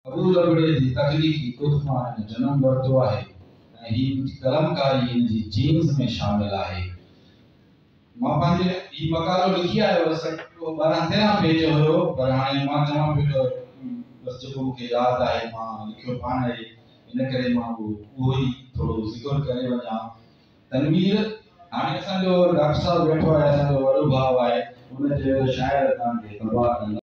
अबू लबड़े जी तकलीफ़ी तुफ़ा ने जन्म वरतो आहे ऐं ही कलमकारी इन जी जीन्स में शामिल आहे। मां पंहिंजे ही मकालो लिखी आयो हुअसि 12-13 पेज हुयो, पर हाणे मां चवां पियो त बस जेको मूंखे यादि आहे मां लिखियो पाण आहे, इन करे मां उहो ई थोरो ज़िक्र करे वञा। तनवीर हाणे असांजो डॉक्टर साहब वेठो आहे, असांजो वॾो भाउ आहे, उन जे शाइर तव्हांखे तबाह कंदा।